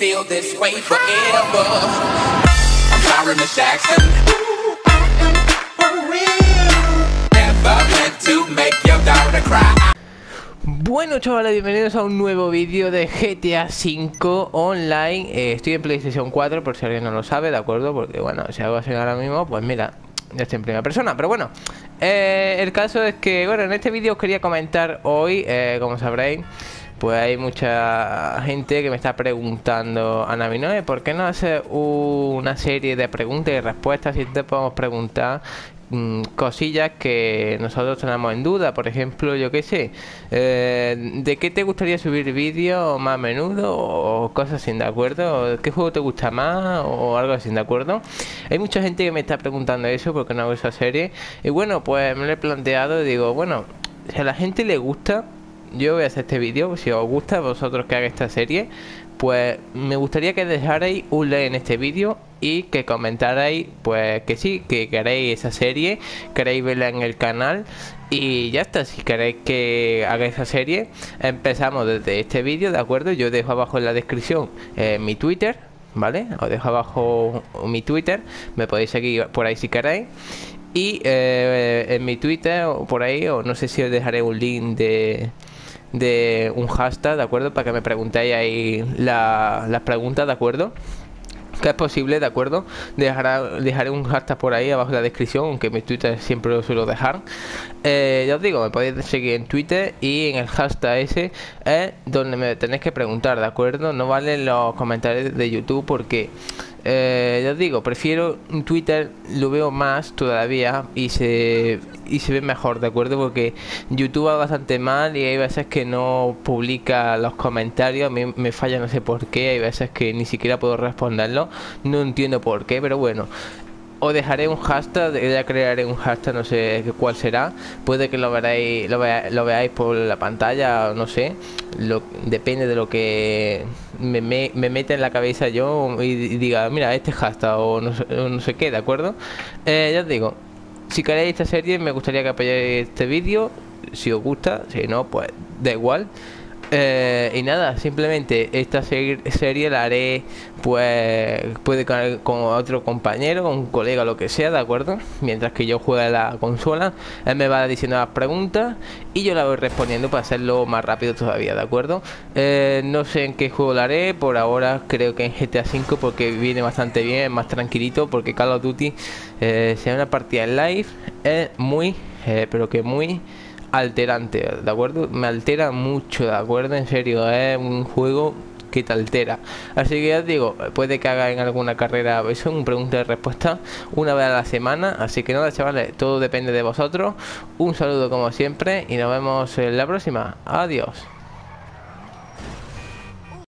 feel this way forever. I'm sorry, Miss Jackson. For real. Never meant to make your daughter cry. Bueno chavales, bienvenidos a un nuevo vídeo de GTA V Online. Estoy en PlayStation 4 por si alguien no lo sabe, ¿de acuerdo? Porque bueno, si hago así ahora mismo, pues mira, ya estoy en primera persona. Pero bueno, el caso es que, bueno, en este vídeo os quería comentar hoy, como sabréis, pues hay mucha gente que me está preguntando: Ana Minoe, ¿por qué no hace una serie de preguntas y respuestas si te podemos preguntar cosillas que nosotros tenemos en duda? Por ejemplo, yo qué sé, ¿de qué te gustaría subir vídeos más a menudo o cosas así, de acuerdo? ¿Qué juego te gusta más o algo así, de acuerdo? Hay mucha gente que me está preguntando eso, porque no hago esa serie. Y bueno, pues me lo he planteado y digo, bueno, si a la gente le gusta, yo voy a hacer este vídeo. Si os gusta a vosotros que haga esta serie, pues me gustaría que dejarais un like en este vídeo y que comentarais pues que sí, que queréis esa serie, queréis verla en el canal. Y ya está, si queréis que haga esa serie, empezamos desde este vídeo, ¿de acuerdo? Yo dejo abajo en la descripción mi Twitter, ¿vale? Os dejo abajo mi Twitter, me podéis seguir por ahí si queréis. Y en mi Twitter o por ahí, o no sé si os dejaré un link de un hashtag, ¿de acuerdo? Para que me preguntéis ahí las preguntas, ¿de acuerdo? Que es posible, ¿de acuerdo? Dejaré un hashtag por ahí abajo en la descripción, aunque mi Twitter siempre lo suelo dejar. Ya os digo, me podéis seguir en Twitter y en el hashtag ese es donde me tenéis que preguntar, ¿de acuerdo? No valen los comentarios de YouTube porque ya os digo, prefiero Twitter, lo veo más todavía y se ve mejor, ¿de acuerdo? Porque YouTube va bastante mal y hay veces que no publica los comentarios. A mí me falla, no sé por qué. Hay veces que ni siquiera puedo responderlo, no entiendo por qué, pero bueno, os dejaré un hashtag, ya crearé un hashtag, no sé cuál será. Puede que lo veáis por la pantalla, no sé, depende de lo que me meta en la cabeza yo y diga, mira, este hashtag o no sé qué, ¿de acuerdo? Ya os digo, si queréis esta serie, me gustaría que apoyáis este vídeo, si os gusta. Si no, pues da igual. Y nada, simplemente esta serie la haré, pues puede con otro compañero, un colega, lo que sea, ¿de acuerdo? Mientras que yo juegue a la consola, él me va diciendo las preguntas y yo la voy respondiendo para hacerlo más rápido todavía, ¿de acuerdo? No sé en qué juego la haré, por ahora creo que en GTA V, porque viene bastante bien, es más tranquilito, porque Call of Duty, si hay una partida en live, es muy, pero que muy alterante, ¿de acuerdo? Me altera mucho, ¿de acuerdo? En serio, es un juego que te altera. Así que ya os digo, puede que haga en alguna carrera eso, un pregunta y respuesta una vez a la semana. Así que nada, chavales, todo depende de vosotros. Un saludo como siempre y nos vemos en la próxima. Adiós.